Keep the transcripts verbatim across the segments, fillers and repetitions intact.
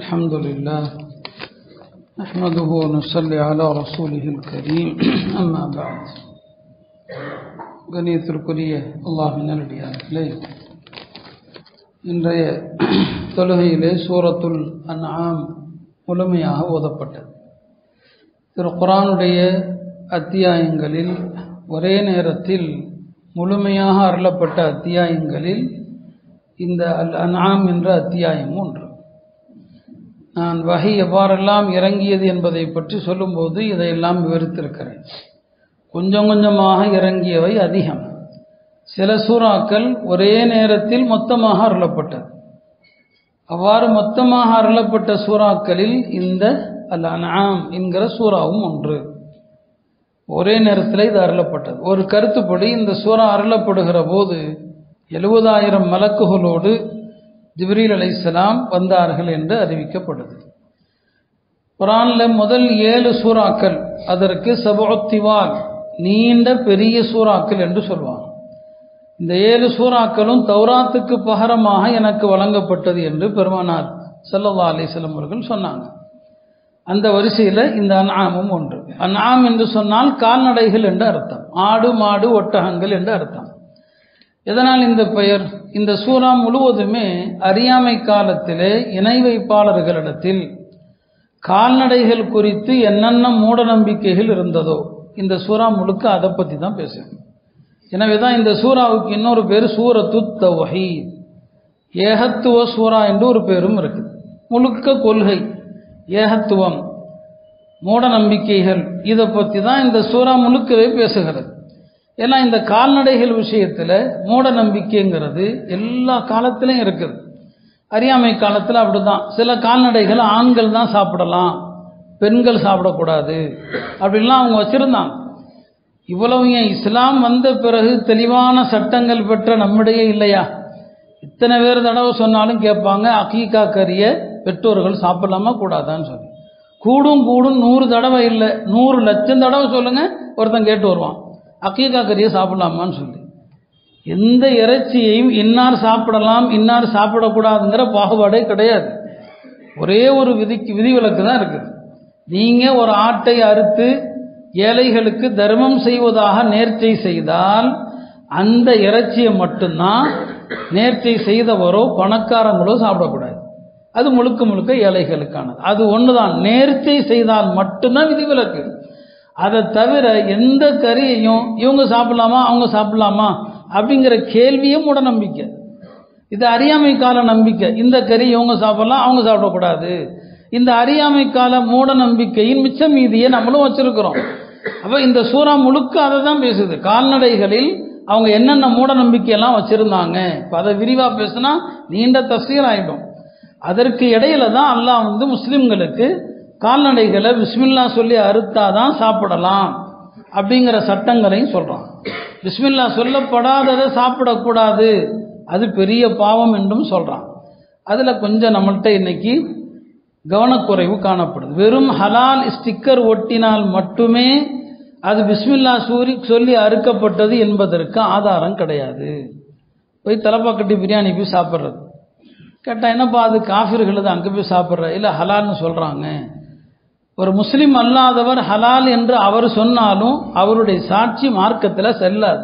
الحمد لله نحمده ونصلي على رسوله الكريم أما بعد கணியத்திற்குரிய அல்லாஹ்வின் நல்லடியார்களே, இன்றைய தொழுகையிலே சூரத்துல் அன்ஆம் முழுமையாக ஓதப்பட்டது. திரு குர்ஆனுடைய அத்தியாயங்களில் ஒரே நேரத்தில் முழுமையாக அருளப்பட்ட அத்தியாயங்களில் இந்த அல் அன்ஆம் என்ற அத்தியாயம் ஒன்று. நான் வஹி எவ்வாறெல்லாம் இறங்கியது என்பதை பற்றி சொல்லும்போது இதையெல்லாம் விவரித்திருக்கிறேன். கொஞ்சம் கொஞ்சமாக இறங்கியவை அதிகம். சில சூறாக்கள் ஒரே நேரத்தில் மொத்தமாக அருளப்பட்டது. அவ்வாறு மொத்தமாக அருளப்பட்ட சூறாக்களில் இந்த அல் அன்ஆம் என்கிற சூறாவும் ஒன்று. ஒரே நேரத்தில் இது அருளப்பட்டது. ஒரு கருத்துப்படி இந்த சூறா அருளப்படுகிற போது எழுபதாயிரம் மலக்குகளோடு ஜிப்ரீல் அலைஹிஸ்ஸலாம் வந்தார்கள் என்று அறிவிக்கப்படுது. குர்ஆன்ல முதல் ஏழு சூறாக்கள் அதற்கு சபுத்திவால் நீண்ட பெரிய சூறாக்கள் என்று சொல்வாங்க. இந்த ஏழு சூறாக்களும் தௌராத்துக்கு பகரமாக எனக்கு வழங்கப்பட்டது என்று பெருமானார் ஸல்லல்லாஹு அலைஹி வஸல்லம் அவர்கள் சொன்னாங்க. அந்த வரிசையில் இந்த அன்ஆமும் ஒன்று. அன்ஆம் என்று சொன்னால் கால்நடைகள் என்று அர்த்தம். ஆடு மாடு ஒட்டகங்கள் என்று அர்த்தம். எதனால் இந்த பெயர்? இந்த சூறா முழுவதுமே அறியாமை காலத்திலே இணை வைப்பாளர்களிடத்தில் கால்நடைகள் குறித்து என்னென்ன மூட நம்பிக்கைகள் இருந்ததோ இந்த சூறா முழுக்க அதை பற்றி தான் பேசும். எனவேதான் இந்த சூறாவுக்கு இன்னொரு பேர் சூரத்து தௌஹீத், ஏகத்துவ சூறா என்று ஒரு பேரும் இருக்குது. முழுக்க கொள்கை, ஏகத்துவம், மூட நம்பிக்கைகள், இதை பற்றி தான் இந்த சூறா முழுக்கவே பேசுகிறது. ஏன்னா இந்த கால்நடைகள் விஷயத்தில் மூட நம்பிக்கைங்கிறது எல்லா காலத்திலையும் இருக்குது. அறியாமை காலத்தில் அப்படிதான். சில கால்நடைகள் ஆண்கள் தான் சாப்பிடலாம், பெண்கள் சாப்பிடக்கூடாது அப்படின்லாம் அவங்க வச்சிருந்தாங்க. இவ்வளவு ஏன் இஸ்லாம் வந்த பிறகு தெளிவான சட்டங்கள் பெற்ற நம்மிடையே இல்லையா? இத்தனை பேர் தடவை சொன்னாலும் கேட்பாங்க, அகீகா கறிய பெற்றோர்கள் சாப்பிடலாமா கூடாதான்னு சொல்லி. கூடும் கூடும் நூறு தடவை இல்லை, நூறு லட்சம் தடவை சொல்லுங்க, ஒருத்தன் கேட்டு வருவான் அகீகா கறியை சாப்பிடலாமான்னு சொல்லி. எந்த இறைச்சியையும் இன்னார் சாப்பிடலாம் இன்னார் சாப்பிடக்கூடாதுங்கிற பாகுபாடே கிடையாது. ஒரே ஒரு விதிக்கு விதிவிலக்கு தான் இருக்குது. நீங்க ஒரு ஆட்டை அறுத்து ஏழைகளுக்கு தர்மம் செய்வதாக நேர்ச்சை செய்தால் அந்த இறைச்சியை மட்டும்தான் நேர்ச்சை செய்தவரோ பணக்காரங்களோ சாப்பிடக்கூடாது. அது முழுக்க முழுக்க ஏழைகளுக்கானது. அது ஒண்ணுதான். நேர்ச்சை செய்தால் மட்டும்தான் விதிவிலக்கு. அதை தவிர எந்த கறியையும் இவங்க சாப்பிடலாமா அவங்க சாப்பிடலாமா அப்படிங்கிற கேள்வியும் மூட நம்பிக்கை. இது அறியாமை கால நம்பிக்கை. இந்த கறி இவங்க சாப்பிடலாம் அவங்க சாப்பிடக்கூடாது. இந்த அறியாமை கால மூட நம்பிக்கையின் மிச்ச மீதியை நம்மளும் வச்சிருக்கிறோம். அப்ப இந்த சூறா முழுக்க அதை தான் பேசுது. கால்நடைகளில் அவங்க என்னென்ன மூட நம்பிக்கையெல்லாம் வச்சிருந்தாங்க. இப்போ அதை விரிவா பேசினா நீண்ட தஃசீர் ஆயிடும். அதற்கு இடையில தான் அல்லாஹ் வந்து முஸ்லிம்களுக்கு கால்நடைகளை பிஸ்மில்லா சொல்லி அறுத்தாதான் சாப்பிடலாம் அப்படிங்கிற சட்டங்களையும் சொல்றான். பிஸ்மில்லா சொல்லப்படாததை சாப்பிடக்கூடாது, அது பெரிய பாவம் என்றும் சொல்றான். அதுல கொஞ்சம் நம்மள்கிட்ட இன்னைக்கு கவனக்குறைவு காணப்படுது. வெறும் ஹலால் ஸ்டிக்கர் ஒட்டினால் மட்டுமே அது பிஸ்மில்லா சூரி சொல்லி அறுக்கப்பட்டது என்பதற்கு ஆதாரம் கிடையாது. போய் தலப்பாக்கட்டி பிரியாணி போய் சாப்பிட்றது கேட்டா என்னப்பா அது காஃபிர்கள் தான் அங்கே போய் சாப்பிட்ற, இல்லை ஹலால்னு சொல்றாங்க. ஒரு முஸ்லிம் அல்லாதவர் ஹலால் என்று அவர் சொன்னாலும் அவருடைய சாட்சி மார்க்கத்தில் செல்லாது.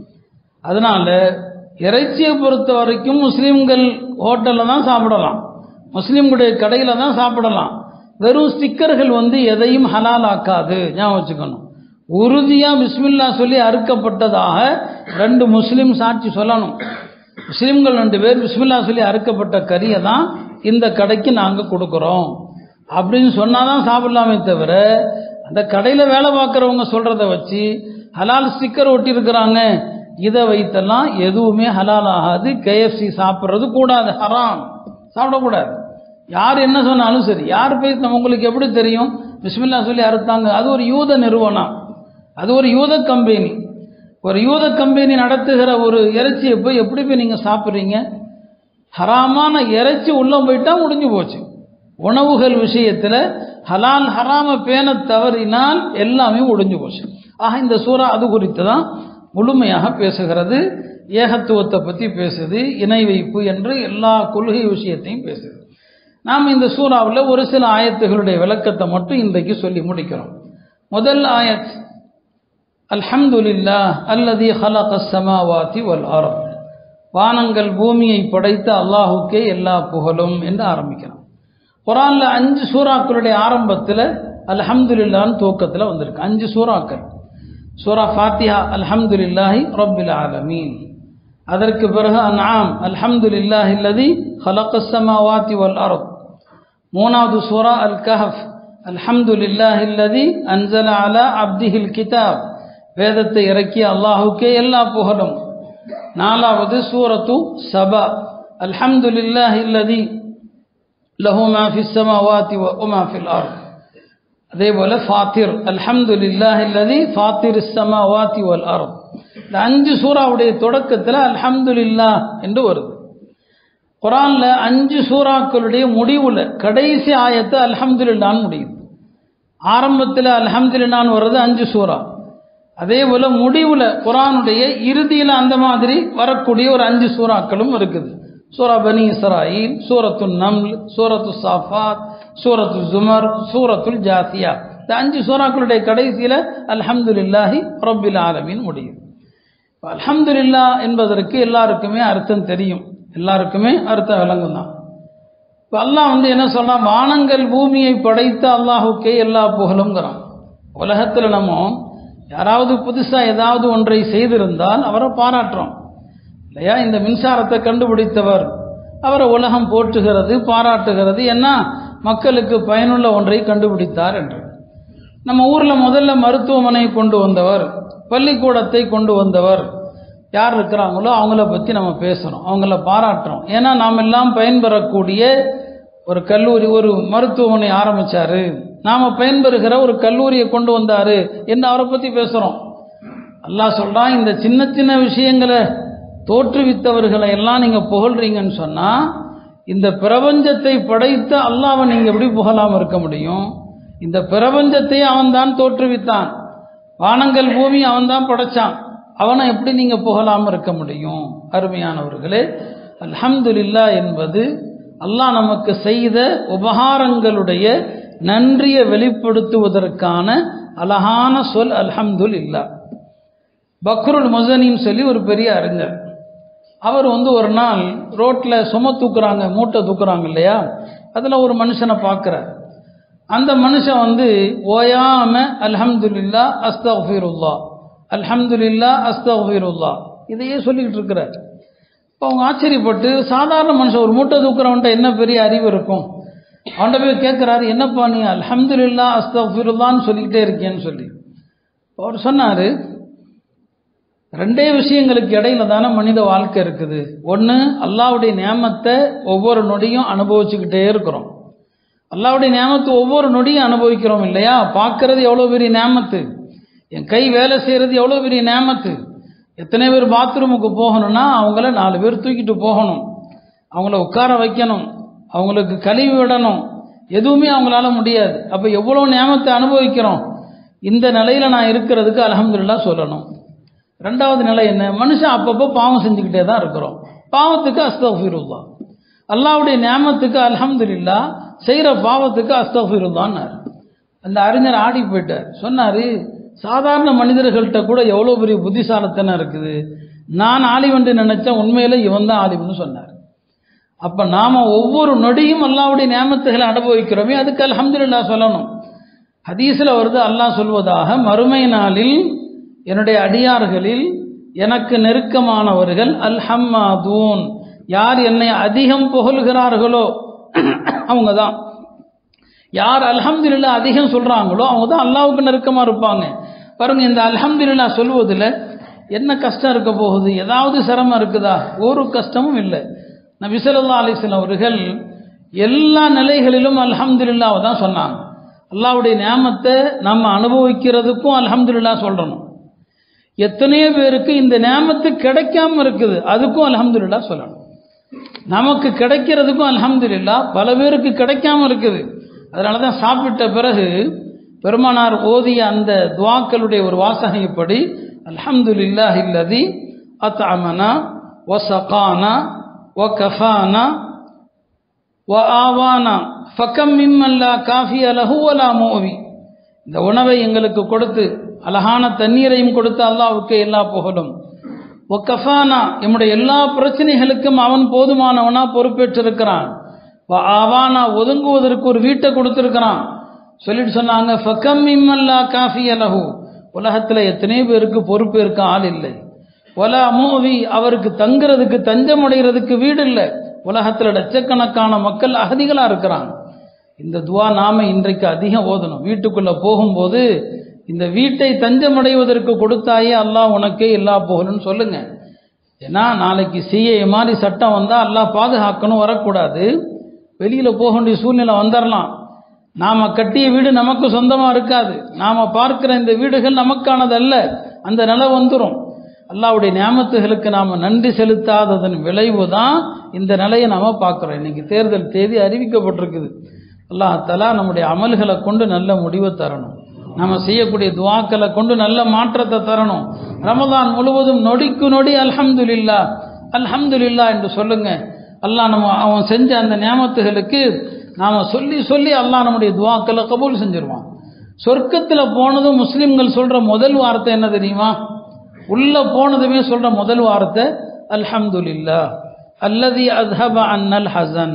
அதனால இறைச்சியை பொறுத்த வரைக்கும் முஸ்லிம்கள் ஹோட்டலில் தான் சாப்பிடலாம், முஸ்லிம்களுடைய கடையில் தான் சாப்பிடலாம். வெறும் ஸ்டிக்கர்கள் வந்து எதையும் ஹலால் ஆக்காது, ஞாபகம் வச்சுக்கணும். உறுதியா பிஸ்மில்லா சொல்லி அறுக்கப்பட்டதாக ரெண்டு முஸ்லிம் சாட்சி சொல்லணும். முஸ்லிம்கள் ரெண்டு பேர் பிஸ்மில்லா சொல்லி அறுக்கப்பட்ட கறியை தான் இந்த கடைக்கு நாங்கள் கொடுக்குறோம் அப்படின்னு சொன்னாதான் சாப்பிடலாமே தவிர அந்த கடையில் வேலை பார்க்குறவங்க சொல்றதை வச்சு ஹலால் ஸ்டிக்கர் ஒட்டி இருக்கிறாங்க இதை வைத்தெல்லாம் எதுவுமே ஹலால் ஆகாது. கேஎஃப்சி சாப்பிட்றது கூடாது, ஹராம், சாப்பிடக்கூடாது. யார் என்ன சொன்னாலும் சரி. யார் போய் உங்களுக்கு எப்படி தெரியும் பிஸ்மில்லா சொல்லி அறுத்தாங்க? அது ஒரு யூத நிறுவனம், அது ஒரு யூத கம்பெனி. ஒரு யூத கம்பெனி நடத்துகிற ஒரு இறைச்சியை போய் எப்படி போய் நீங்க சாப்பிட்றீங்க? ஹராமான இறைச்சி உள்ள போயிட்டா முடிஞ்சு போச்சு. உணவுகள் விஷயத்துல ஹலால் ஹராம பேண தவறினால் எல்லாமே முடிஞ்சு போச்சு. ஆக இந்த சூறா அது குறித்து தான் முழுமையாக பேசுகிறது. ஏகத்துவத்தை பற்றி பேசுது, இணை வைப்பு என்று எல்லா கொள்கை விஷயத்தையும் பேசுது. நாம் இந்த சூறாவில் ஒரு சில ஆயத்துகளுடைய விளக்கத்தை மட்டும் இன்றைக்கு சொல்லி முடிக்கிறோம். முதல் ஆயத், அல்ஹம்துலில்லாஹ் அல்லதி ஹலகஸ் ஸமாவாதி வல் அர்த், வானங்கள் பூமியை படைத்த அல்லாஹுக்கே எல்லா புகழும் என்று ஆரம்பிக்கிறோம். குர்ஆன்ல அஞ்சு சூறாக்களுடைய ஆரம்பத்தில் அல்ஹம்துலில்லாஹ்னு துவக்கத்தில் வந்திருக்கு. அஞ்சு சூறாக்கள். சூரா ஃபாத்திஹா அல்ஹம்துலில்லாஹி ரப்பில் ஆலமீன். அதற்கு பிறகு அன்ஆம் அல்ஹம்துலில்லாஹி அல்லதி ஹலகஸ் ஸமாவாதி வல் அர்த். மூணாவது சூரா அல் கஹஃப் அல்ஹம்துலில்லாஹி அல்லதி அன்ஸல அலா அப்திஹில் கிதாப், வேதத்தை இறக்கிய அல்லாஹுக்கே எல்லா புகழும். நாலாவது சூரத்து சபா அல்ஹம்துலில்லாஹி அல்லதி லஹு மா ஃபிஸ் ஸமாவாதி வ மா ஃபில் அர்த். அதே போல ஃபாத்திர் அல்ஹம்துலில்லாஹி அல்லதி ஃபாத்திரிஸ் ஸமாவாதி வல் அர்த். இந்த அஞ்சு சூறாவுடைய தொடக்கத்தில் அல்ஹம்துலில்லாஹ் என்று வருது. குர்ஆன்ல அஞ்சு சூறாக்களுடைய முடிவுல கடைசி ஆயத்து அல்ஹம்துலில்லாஹ்னு முடியுது. ஆரம்பத்தில் அல்ஹம்துலில்லாஹ்னு வர்றது அஞ்சு சூறா. அதே போல முடிவுல குர்ஆனுடைய இறுதியில் அந்த மாதிரி வரக்கூடிய ஒரு அஞ்சு சூறாக்களும் இருக்குது. சூரா பனி இஸ்ராயில், சூரத்து நம்ல், சூரத்து சாஃபாத், சூரத்து ஜுமர், சூரத்துல் ஜாசியா. இந்த அஞ்சு சூறாக்களுடைய கடைசியில அல்ஹம்துலில்லாஹி ரப்பில் ஆலமீன் முடியுது. அல்ஹம்துலில்லாஹ் என்பதற்கு எல்லாருக்குமே அர்த்தம் தெரியும், எல்லாருக்குமே அர்த்தம் விளங்கும் தான். இப்போ அல்லாஹ் வந்து என்ன சொல்றான், வானங்கள் பூமியை படைத்த அல்லாஹுக்கே எல்லா புகழுங்கிறான். உலகத்தில் நம்ம யாராவது புதுசாக ஏதாவது ஒன்றை செய்திருந்தால் அவரை பாராட்டுறோம் இல்லையா? இந்த மின்சாரத்தை கண்டுபிடித்தவர், அவரை உலகம் போற்றுகிறது, பாராட்டுகிறது. என்ன, மக்களுக்கு பயனுள்ள ஒன்றை கண்டுபிடித்தார் என்று. நம்ம ஊரில் முதல்ல மருத்துவமனை கொண்டு வந்தவர், பள்ளிக்கூடத்தை கொண்டு வந்தவர் யார் இருக்கிறாங்களோ அவங்கள பற்றி நம்ம பேசுகிறோம், அவங்கள பாராட்டுறோம். ஏன்னா நாம் எல்லாம் பயன்பெறக்கூடிய ஒரு கல்லூரி, ஒரு மருத்துவமனை ஆரம்பித்தார், நாம் பயன்பெறுகிற ஒரு கல்லூரியை கொண்டு வந்தார் என்று அவரை பற்றி பேசுகிறோம். அல்லாஹ் சொல்கிறான், இந்த சின்ன சின்ன விஷயங்களை தோற்றுவித்தவர்களை எல்லாம் நீங்கள் புகழ்றீங்கன்னு சொன்னால் இந்த பிரபஞ்சத்தை படைத்த அல்லாஹ்வை நீங்கள் எப்படி புகழாமல் இருக்க முடியும்? இந்த பிரபஞ்சத்தை அவன்தான் தோற்றுவித்தான், வானங்கள் பூமி அவன்தான் படைச்சான், அவனை எப்படி நீங்கள் புகழாமல் இருக்க முடியும்? அருமையானவர்களே, அல்ஹம்துலில்லாஹ் என்பது அல்லாஹ் நமக்கு செய்த உபகாரங்களுடைய நன்றியை வெளிப்படுத்துவதற்கான அழகான சொல் அல்ஹம்துலில்லாஹ். பக்ருல் முஸனின்னு சொல்லி ஒரு பெரிய அறிஞர், அவர் வந்து ஒரு நாள் ரோட்டில் சும தூக்குறாங்க, மூட்டை தூக்குறாங்க இல்லையா, அதில் ஒரு மனுஷனை பார்க்குறார். அந்த மனுஷன் வந்து ஓயாம அல்ஹம்துலில்லாஹ் அஸ்தக்ஃபிருல்லாஹ் அல்ஹம்துலில்லாஹ் அஸ்தக்ஃபிருல்லாஹ் இதையே சொல்லிக்கிட்டு இருக்கிறார். இப்போ அவங்க ஆச்சரியப்பட்டு, சாதாரண மனுஷன் ஒரு மூட்டை தூக்குறவன்ட்ட என்ன பெரிய அறிவு இருக்கும், அவன்கிட்ட போய் கேட்குறாரு, என்னப்பா நீ அல்ஹம்துலில்லாஹ் அஸ்தக்ஃபிருல்லாஹ்னு சொல்லிக்கிட்டே இருக்கேன்னு சொல்லி. அவர் சொன்னார், ரெண்டே விஷயங்களுக்கு இடையில தானே மனித வாழ்க்கை இருக்குது. ஒன்று, அல்லாஹ்வுடைய நியாமத்தை ஒவ்வொரு நொடியும் அனுபவிச்சுக்கிட்டே இருக்கிறோம். அல்லாஹ்வுடைய நியாமத்தை ஒவ்வொரு நொடியும் அனுபவிக்கிறோம் இல்லையா? பார்க்கறது எவ்வளோ பெரிய நியாமத்து, என் கை வேலை செய்கிறது எவ்வளோ பெரிய நியாமத்து. எத்தனை பேர் பாத்ரூமுக்கு போகணும்னா அவங்கள நாலு பேர் தூக்கிட்டு போகணும், அவங்கள உட்கார வைக்கணும், அவங்களுக்கு கழுவி விடணும், எதுவுமே அவங்களால முடியாது. அப்போ எவ்வளோ நியாமத்தை அனுபவிக்கிறோம். இந்த நிலையில் நான் இருக்கிறதுக்கு அல்ஹம்துலில்லாஹ் சொல்லணும். ரெண்டாவது நிலை என்ன, மனுஷன் அப்பப்போ பாவம் செஞ்சுக்கிட்டே தான் இருக்கிறோம், பாவத்துக்கு அஸ்தக்ஃபிருல்லாஹ். அல்லாஹ்வுடைய நியாமத்துக்கு அல்ஹம்துலில்லாஹ், செய்கிற பாவத்துக்கு அஸ்தக்ஃபிருல்லாஹ்னார். அந்த அறிஞர் ஆடி போயிட்டார். சொன்னார், சாதாரண மனிதர்கள்ட்ட கூட எவ்வளோ பெரிய புத்திசாலத்தனம் இருக்குது, நான் ஆலிவென்று நினைச்சேன், உண்மையில இவன் தான் ஆலிவன்னு சொன்னார். அப்போ நாம் ஒவ்வொரு நொடியும் அல்லாஹ்வுடைய நியாமத்துகளை அனுபவிக்கிறோமே, அதுக்கு அல்ஹம்துலில்லாஹ் சொல்லணும். ஹதீஸில் வருது, அல்லாஹ் சொல்வதாக, மறுமை நாளில் என்னுடைய அடியார்களில் எனக்கு நெருக்கமானவர்கள் அல்ஹம்மாதூன், யார் என்னை அதிகம் புகழ்கிறார்களோ அவங்க தான், யார் அல்ஹம்துலில்லாஹ் அதிகம் சொல்கிறாங்களோ அவங்க தான் அல்லாஹ்வுக்கு நெருக்கமாக இருப்பாங்க. பாருங்க, இந்த அல்ஹம்துலில்லாஹ் சொல்வதில் என்ன கஷ்டம் இருக்க போகுது, ஏதாவது சிரமம் இருக்குதா? ஒரு கஷ்டமும் இல்லை. நபி ஸல்லல்லாஹு அலைஹி வஸல்லம் அவர்கள் எல்லா நிலைகளிலும் அல்ஹம்துலில்லாஹ் தான் சொன்னாங்க. அல்லாஹ்வுடைய நியாமத்தை நம்ம அனுபவிக்கிறதுக்கும் அல்ஹம்துலில்லாஹ் சொல்லணும். எத்தனையோ பேருக்கு இந்த நியாமத்து கிடைக்காம இருக்குது, அதுக்கும் அல்ஹம்துலில்லாஹ் சொல்லணும். நமக்கு கிடைக்கிறதுக்கும் அல்ஹம்துலில்லாஹ், பல பேருக்கு கிடைக்காம இருக்குது. அதனால தான் சாப்பிட்ட பிறகு பெருமானார் ஓதிய அந்த துஆக்களுடைய ஒரு வாசகைப்படி, அல்ஹம்துலில்லாஹில்லதி அத்அமனா வஸகானா வகஃபானா வ ஆவானா ஃபகம் மிம்மன் லா காஃபிய லஹு வலா முவி. இந்த உணவை எங்களுக்கு கொடுத்து அழகான தண்ணீரையும் கொடுத்து அல்லாஹ்வுக்கு எல்லா புகழும். வ கஃபானா, நம்முடைய எல்லா பிரச்சனைகளுக்கும் அவன் போதுமானவனா பொறுப்பேற்றிருக்கிறான். வ ஆவானா, ஒதுங்குவதற்கு ஒரு வீட்டை கொடுத்திருக்கிறான். சொல்லிட்டு சொன்னாங்க ஃபகம் மிம்மன் லா காஃபிய லஹு, உலகத்தில் எத்தனை பேருக்கு பொறுப்பேற்க ஆள் இல்லை. வலா முவி, அவருக்கு தங்குறதுக்கு தஞ்சம் அடைகிறதுக்கு வீடு இல்லை. உலகத்தில் லட்சக்கணக்கான மக்கள் அகதிகளா இருக்கிறாங்க. இந்த துவா நாம இன்றைக்கு அதிகம் ஓதணும். வீட்டுக்குள்ள போகும்போது இந்த வீட்டை தஞ்சமடைவதற்கு கொடுத்தாயே அல்லாஹ் உனக்கே எல்லா புகழும் சொல்லுங்க. ஏன்னா நாளைக்கு சிஏ மாதிரி சட்டம் வந்தா அல்லாஹ் பாதுகாக்கணும், வரக்கூடாது. வெளியில போக வேண்டிய சூழ்நிலை வந்துடலாம். நாம கட்டிய வீடு நமக்கு சொந்தமா இருக்காது. நாம பார்க்கிற இந்த வீடுகள் நமக்கானது அல்ல. அந்த நிலை வந்துடும். அல்லாஹ்வுடைய நியாமத்துகளுக்கு நாம நன்றி செலுத்தாததன் விளைவு தான் இந்த நிலையை நாம பார்க்கிறோம். இன்னைக்கு தேர்தல் தேதி அறிவிக்கப்பட்டிருக்குது. அல்லாஹ் தஆலா நம்முடைய அமல்களை கொண்டு நல்ல முடிவை தரணும். நம்ம செய்யக்கூடிய துஆக்களை கொண்டு நல்ல மாற்றத்தை தரணும். ரமதான் முழுவதும் நொடிக்கு நொடி அல்ஹம்துலில்லாஹ் அல்ஹம்துலில்லாஹ் என்று சொல்லுங்க. அல்லாஹ் நம்ம அவன் செஞ்ச அந்த நியாமத்துகளுக்கு நாம சொல்லி சொல்லி அல்லாஹ் நம்முடைய துஆக்களை கபூல் செஞ்சிருவான். சொர்க்கத்தில் போனதும் முஸ்லிம்கள் சொல்ற முதல் வார்த்தை என்ன தெரியுமா? உள்ள போனதுமே சொல்ற முதல் வார்த்தை அல்ஹம்துலில்லாஹ் அல்லதி அஸ்ஹப அன்னல் ஹஸன்.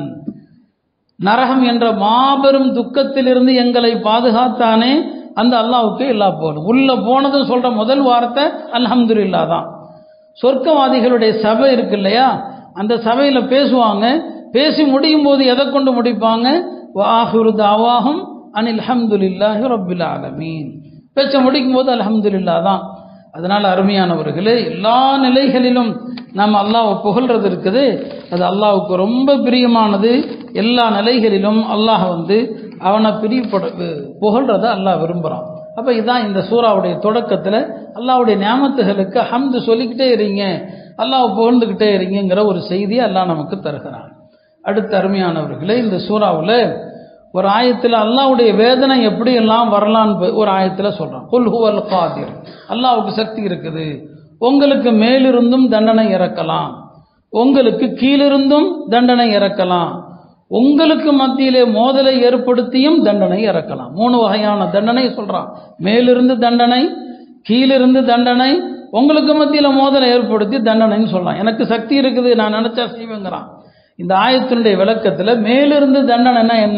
நரகம் என்ற மாபெரும் துக்கத்திலிருந்து எங்களை பாதுகாத்தானே அந்த அல்லாஹ்வுக்கு எல்லா போகணும். உள்ள போனதும் சொல்ற முதல் வார்த்தை அல்ஹம்துலில்லாஹ் தான். சொர்க்கவாதிகளுடைய சபை இருக்கு இல்லையா, அந்த சபையில பேசுவாங்க. பேசி முடியும் போது எதை கொண்டு முடிப்பாங்க? வஆஹிரு தஅவாஹும் அனில் ஹம்துலில்லாஹி ரப்பில் ஆலமீன். பேச்ச முடிக்கும் போது அல்ஹம்துலில்லாஹ் தான். அதனால அருமையானவர்களே, எல்லா நிலைகளிலும் நாம் அல்லாஹ்வை புகழ்றது இருக்குது. அது அல்லாஹ்வுக்கு ரொம்ப பிரியமானது. எல்லா நிலைகளிலும் அல்லாஹ் வந்து அவனை பிரியப்பட புகழ்றதை அல்லாஹ் விரும்புகிறான். அப்போ இதுதான் இந்த சூறாவுடைய தொடக்கத்தில் அல்லாஹ்வுடைய நியாமத்துகளுக்கு ஹம்து சொல்லிக்கிட்டே இருங்க, அல்லாஹ் புகழ்ந்துக்கிட்டே இருங்கிற ஒரு செய்தியை அல்லாஹ் நமக்கு தருகிறான். அடுத்த அருமையானவர்களே, இந்த சூறாவில் ஒரு ஆயத்தில் அல்லாஹ்வுடைய வேதனை எப்படி எல்லாம் வரலான்னு ஒரு ஆயத்தில் சொல்கிறான். குல் ஹுவல் காதிர், அல்லாஹ்வுக்கு சக்தி இருக்குது. உங்களுக்கு மேலிருந்தும் தண்டனை இறக்கலாம், உங்களுக்கு கீழிருந்தும் தண்டனை இறக்கலாம், உங்களுக்கு மத்தியிலே மோதலை ஏற்படுத்தியும் தண்டனை இறக்கலாம். மூணு வகையான தண்டனை சொல்றான். மேலிருந்து தண்டனை, கீழிருந்து தண்டனை, உங்களுக்கு மத்தியில் மோதலை ஏற்படுத்தி தண்டனைன்னு சொல்லலாம். எனக்கு சக்தி இருக்குது, நான் நினைச்சா செய்வேங்கிறான். இந்த ஆயத்தினுடைய விளக்கத்தில் மேலிருந்து தண்டனைன்னா என்ன,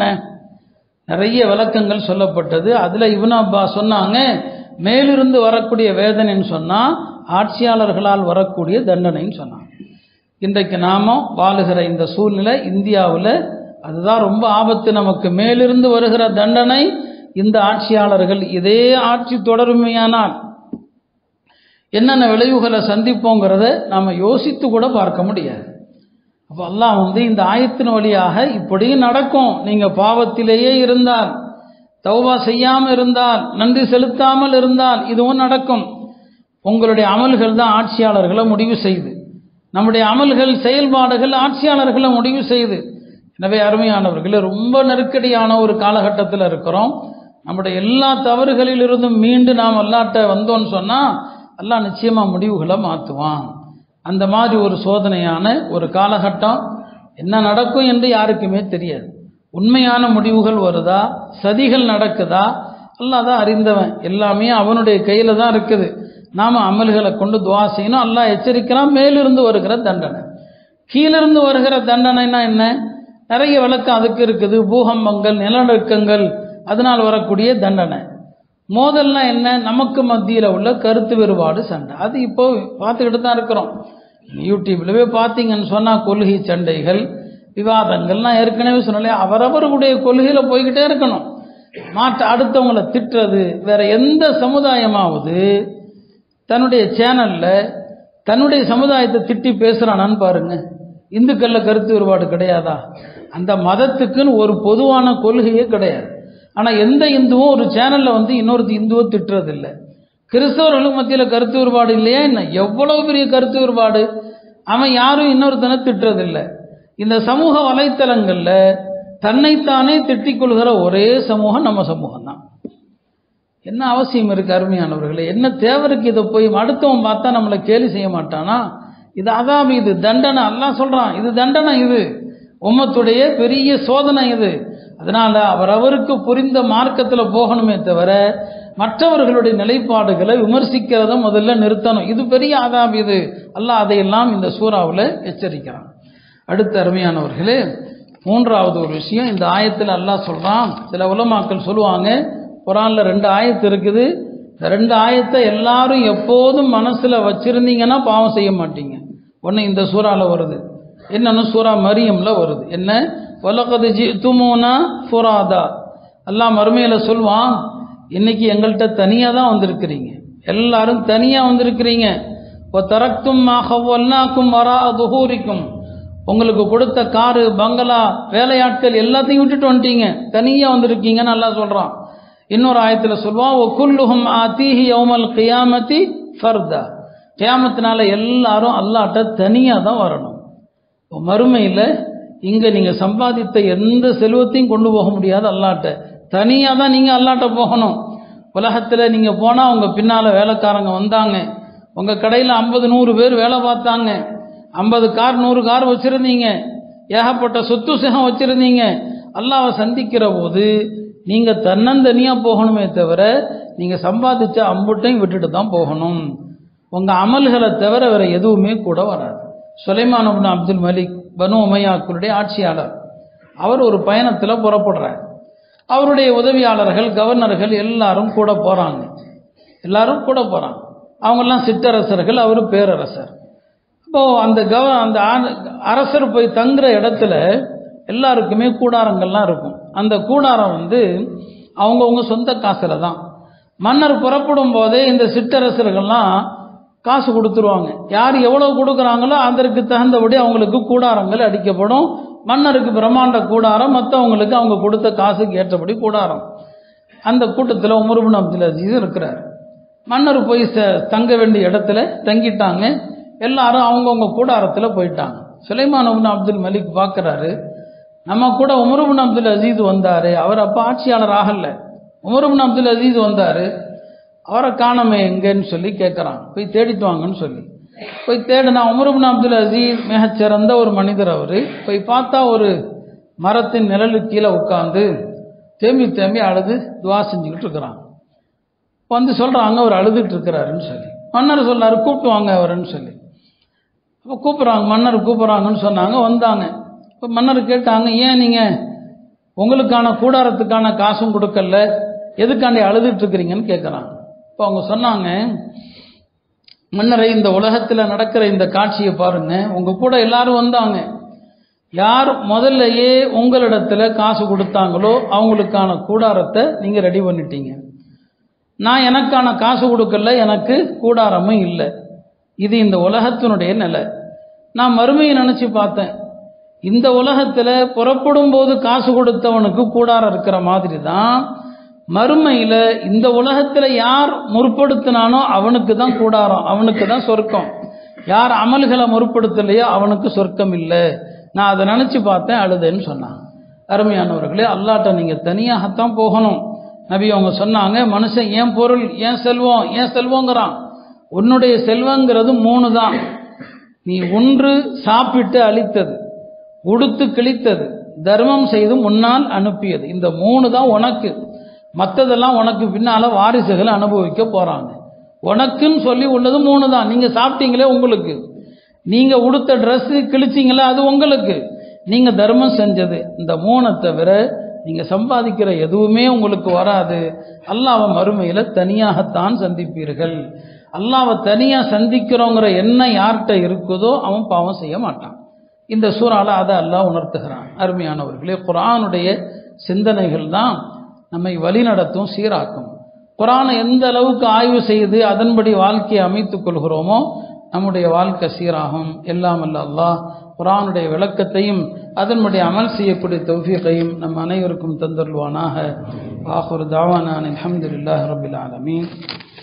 நிறைய விளக்கங்கள் சொல்லப்பட்டது. அதுல இப்னு அப்பாஸ் சொன்னாங்க, மேலிருந்து வரக்கூடிய வேதனைன்னு சொன்னா ஆட்சியாளர்களால் வரக்கூடிய தண்டனைன்னு சொன்னாங்க. இன்றைக்கு நாம வாழுகிற இந்த சூழ்நிலை இந்தியாவில் அதுதான் ரொம்ப ஆபத்து. நமக்கு மேலிருந்து வருகிற தண்டனை, இந்த ஆட்சியாளர்கள் இதே ஆட்சி தொடருமையானால் என்னென்ன விளைவுகளை சந்திப்போங்கிறத நாம யோசித்து கூட பார்க்க முடியாது. அப்போ அல்லாஹ் வந்து இந்த ஆயத்தின் வழியாக இப்படியும் நடக்கும். நீங்க பாவத்திலேயே இருந்தால், தௌபா செய்யாமல் இருந்தால், நன்றி செலுத்தாமல் இருந்தால் இதுவும் நடக்கும். உங்களுடைய அமல்கள் தான் ஆட்சியாளர்களை முடிவு செய்து, நம்முடைய அமல்கள் செயல்பாடுகள் ஆட்சியாளர்களை முடிவு செய்து. எனவே அருமையானவர்களே, ரொம்ப நெருக்கடியான ஒரு காலகட்டத்தில் இருக்கிறோம். நம்முடைய எல்லா தவறுகளிலிருந்தும் மீண்டு நாம் அல்லாஹ்ட்ட வந்தோம்னு சொன்னா அல்லாஹ் நிச்சயமா முடிவுகளை மாற்றுவான். அந்த மாதிரி ஒரு சோதனையான ஒரு காலகட்டம். என்ன நடக்கும் என்று யாருக்குமே தெரியாது. உண்மையான முடிவுகள் வருதா, சதிகள் நடக்குதா, அல்லாஹ் தான் அறிந்தவன். எல்லாமே அவனுடைய கையில தான் இருக்குது. நாம அமல்களை கொண்டு துஆ செய்யணும். அல்லாஹ் எச்சரிக்கிறான், மேலிருந்து வருகிற தண்டனை. கீழிருந்து வருகிற தண்டனைனா என்ன? நிறைய விளக்கம் அதுக்கு இருக்குது. பூகம்பங்கள், நிலநடுக்கங்கள், அதனால் வரக்கூடிய தண்டனை. மோதல்னா என்ன? நமக்கு மத்தியில் உள்ள கருத்து வேறுபாடு, சண்டை. அது இப்போ பார்த்துக்கிட்டு தான் இருக்கிறோம். யூடியூப்லவே பார்த்தீங்கன்னு சொன்னால் கொள்கை சண்டைகள், விவாதங்கள்லாம் ஏற்கனவே சொன்னாலே அவரவர்களுடைய கொள்கையில போய்கிட்டே இருக்கணும். மாற்ற அடுத்தவங்களை திட்டுறது. வேற எந்த சமுதாயமாவது தன்னுடைய சேனல்ல தன்னுடைய சமுதாயத்தை திட்டி பேசுறானான்னு பாருங்க. இந்துக்கள்ல கருத்து வேறுபாடு கிடையாதா? அந்த மதத்துக்குன்னு ஒரு பொதுவான கொள்கையே கிடையாது. ஆனா எந்த இந்துவும் ஒரு சேனல்ல வந்து இன்னொரு இந்துவை திட்டுறது இல்லை. கிறிஸ்தவர்களுக்கு மத்தியில் கருத்து வேறுபாடு இல்லையா என்ன? எவ்வளவு பெரிய கருத்து வேறுபாடு! அவன் யாரும் இன்னொருத்தனை திட்டுறது இல்லை. இந்த சமூக வலைத்தளங்கள்ல தன்னைத்தானே திட்டிக் கொள்கிற ஒரே சமூகம் நம்ம சமூகம் தான். என்ன அவசியம் இருக்கு அருமையானவர்களே? என்ன தேவருக்கு இதை போய் அடுத்தவன் பார்த்தா நம்மளை கேலி செய்ய மாட்டானா? இது அதாபி, இது தண்டனை. அல்லாஹ் சொல்றான் இது தண்டனை. இது உம்மத்துடைய பெரிய சோதனை இது. அதனால அவரவருக்கு புரிந்த மார்க்கத்தில் போகணுமே தவிர மற்றவர்களுடைய நிலைப்பாடுகளை விமர்சிக்கிறத முதல்ல நிறுத்தணும். இது பெரிய ஆதாப். இது அல்லாஹ் அதையெல்லாம் இந்த சூறாவில் எச்சரிக்கிறான். அடுத்த அருமையானவர்களே, மூன்றாவது ஒரு விஷயம் இந்த ஆயத்தில் அல்லாஹ் சொல்றான். சில உலமாக்கள் சொல்லுவாங்க, குர்ஆன்ல ரெண்டு ஆயத்து இருக்குது, இந்த ரெண்டு ஆயத்தை எல்லாரும் எப்போதும் மனசுல வச்சிருந்தீங்கன்னா பாவம் செய்ய மாட்டீங்க. ஒன்று இந்த சூறால வருது, என்னன்னு சூரா மரியம்ல வருது. என்ன? வலகது ஜிதுமூனா ஃபுராதா. அல்லாஹ் மறுமையில சொல்வான், இன்னைக்கு எங்கள்கிட்ட தனியாக தான் வந்திருக்கிறீங்க, எல்லாரும் தனியாக வந்திருக்கிறீங்க. இப்போ தரக்தும் மாஹவல்னாக்கும் வரா துஹூரிக்கும், உங்களுக்கு கொடுத்த காரு பங்களா வேலையாட்கள் எல்லாத்தையும் விட்டுட்டு வந்துட்டீங்க, தனியாக வந்திருக்கீங்கன்னு அல்லாஹ் சொல்கிறான். இன்னொரு ஆயத்தில் சொல்வான், ஒ குல்லுஹும் ஆதீஹி யௌமல் கியாமத்தி ஃபர்தா. கியாமத்தினால எல்லாரும் அல்லாஹ்ட்ட தனியாக தான் வரணும். மறுமையில் இங்கே நீங்கள் சம்பாதித்த எந்த செல்வத்தையும் கொண்டு போக முடியாது அல்லாஹ்ட்ட, தனியாக தான் நீங்கள் அல்லாஹ்ட்ட போகணும். உலகத்தில் நீங்கள் போனால் உங்கள் பின்னால் வேலைக்காரங்க வந்தாங்க, உங்கள் கடையில் ஐம்பது நூறு பேர் வேலை பார்த்தாங்க, ஐம்பது கார் நூறு கார் வச்சுருந்தீங்க, ஏகப்பட்ட சொத்து சுகம் வச்சுருந்தீங்க. அல்லாஹ்வை சந்திக்கிற போது நீங்கள் தன்னந்தனியாக போகணுமே தவிர நீங்கள் சம்பாதிச்ச அம்புட்டையும் விட்டுட்டு தான் போகணும். உங்கள் அமல்களை தவிர வேறு எதுவுமே கூட வராது. சுலைமான் இப்னு அப்துல் மலிக் பனு உமையாக்களுடைய ஆட்சியாளர், அவர் ஒரு பயணத்தில் புறப்படுறார். அவருடைய உதவியாளர்கள் கவர்னர்கள் எல்லாரும் கூட போகிறாங்க. எல்லாரும் கூட போகிறாங்க. அவங்கெல்லாம் சிற்றரசர்கள், அவர் பேரரசர். அப்போது அந்த கவ அந்த அரசர் போய் தங்குற இடத்துல எல்லாருக்குமே கூடாரங்கள்லாம் இருக்கும். அந்த கூடாரம் வந்து அவங்கவுங்க சொந்த காசில் தான். மன்னர் புறப்படும் போதே இந்த சிற்றரசர்கள்லாம் காசு கொடுத்துருவாங்க. யார் எவ்வளோ கொடுக்குறாங்களோ அதற்கு தகுந்தபடி அவங்களுக்கு கூடாரங்கள் அடிக்கப்படும். மன்னருக்கு பிரம்மாண்ட கூடாரம், மற்றவங்களுக்கு அவங்க கொடுத்த காசுக்கு ஏற்றபடி கூடாரம். அந்த கூட்டத்தில் உமர் இப்னு அப்துல் அசீஸ் இருக்கிறார். மன்னர் போய் தங்க வேண்டிய இடத்துல தங்கிட்டாங்க. எல்லாரும் அவங்கவுங்க கூடாரத்தில் போயிட்டாங்க. சுலைமான் இப்னு அப்துல் மலிக் பார்க்குறாரு, நம்ம கூட உமர் இப்னு அப்துல் அசீஸ் வந்தார், அவர் அப்போ ஆட்சியாளர் ஆகலை. உமர் இப்னு அப்துல் அசீஸ் வந்தார், அவரை காணமே எங்கன்னு சொல்லி கேட்குறான். போய் தேடிட்டு வாங்கன்னு சொல்லி போய் தேடினா உமர் இப்னு அப்துல் அசீஸ் மிகச்சிறந்த ஒரு மனிதர். அவர் போய் பார்த்தா ஒரு மரத்தின் நிழலுக்கு கீழே உட்காந்து தேம்பி தேம்பி அழுது துவா செஞ்சுக்கிட்டு இருக்கிறான். வந்து சொல்கிறாங்க அவர் அழுதுட்டு இருக்கிறாருன்னு சொல்லி. மன்னர் சொன்னார், கூப்பிட்டு வாங்க அவருன்னு சொல்லி. அப்போ கூப்பிட்றாங்க, மன்னர் கூப்பிட்றாங்கன்னு சொன்னாங்க. வந்தாங்க. இப்போ மன்னர் கேட்டாங்க, ஏன் நீங்கள் உங்களுக்கான கூடாரத்துக்கான காசும் கொடுக்கல, எதுக்காண்டி அழுதுட்டு இருக்கிறீங்கன்னு கேட்குறாங்க. இப்போ அவங்க சொன்னாங்க, மன்னரை, இந்த உலகத்தில் நடக்கிற இந்த காட்சியை பாருங்க, உங்கள் கூட எல்லாரும் வந்தாங்க, யார் முதல்லையே உங்களிடத்துல காசு கொடுத்தாங்களோ அவங்களுக்கான கூடாரத்தை நீங்கள் ரெடி பண்ணிட்டீங்க. நான் எனக்கான காசு கொடுக்கல, எனக்கு கூடாரமும் இல்லை. இது இந்த உலகத்தினுடைய நிலை. நான் மறுமையை நினச்சி பார்த்தேன், இந்த உலகத்தில் புறப்படும் போது காசு கொடுத்தவனுக்கு கூடாரம் இருக்கிற மாதிரி தான் மறுமையில் இந்த உலகத்தில் யார் முற்படுத்தினானோ அவனுக்கு தான் கூடாரம், அவனுக்கு தான் சொர்க்கம். யார் அமல்களை முற்படுத்தலையோ அவனுக்கு சொர்க்கம் இல்லை. நான் அதை நினச்சி பார்த்தேன், அழுதேன்னு சொன்னாங்க. அருமையானவர்களே, அல்லாட்ட நீங்கள் தனியாகத்தான் போகணும். நபி அவங்க சொன்னாங்க, மனுஷன் ஏன் பொருள் ஏன் செல்வம் ஏன் செல்வங்கிறான். உன்னுடைய செல்வங்கிறது மூணு தான். நீ ஒன்று சாப்பிட்டு அளித்தது, உடுத்து கிழித்தது, தர்மம் செய்து முன்னால் அனுப்பியது. இந்த மூணு தான் உனக்கு. மற்றதெல்லாம் உனக்கு பின்னால் வாரிசுகளை அனுபவிக்க போகிறாங்க. உனக்குன்னு சொல்லி உள்ளது மூணு தான். நீங்கள் சாப்பிட்டீங்களே உங்களுக்கு, நீங்கள் உடுத்த ட்ரெஸ்ஸு கிழிச்சிங்களே அது உங்களுக்கு, நீங்கள் தர்மம் செஞ்சது, இந்த மூணை தவிர நீங்கள் சம்பாதிக்கிற எதுவுமே உங்களுக்கு வராது. அல்லாஹ்வை மறுமையில் தனியாகத்தான் சந்திப்பீர்கள். அல்லாஹ்வை தனியாக சந்திக்கிறோங்கிற எண்ணம் யார்கிட்ட இருக்குதோ அவன் பாவம் செய்ய மாட்டான். இந்த சூறால அதை அல்லாஹ் உணர்த்துகிறான். அருமையானவர்களே, குர்ஆனுடைய சிந்தனைகள் தான் நம்மை வழிநடத்தும், சீராக்கும். குர்ஆனை எந்த அளவுக்கு ஆய்வு செய்து அதன்படி வாழ்க்கையை அமைத்துக் கொள்கிறோமோ நம்முடைய வாழ்க்கை சீராகும். எல்லாம் அல்ல அல்லாஹ் குர்ஆனுடைய விளக்கத்தையும் அதன்படி அமல் செய்யக்கூடிய தௌஃபீகையும் நம் அனைவருக்கும் தந்தருள்வானாக. ஆகிரு தாவானா அல்ஹம்துலில்லாஹி ரப்பில் ஆலமீன்.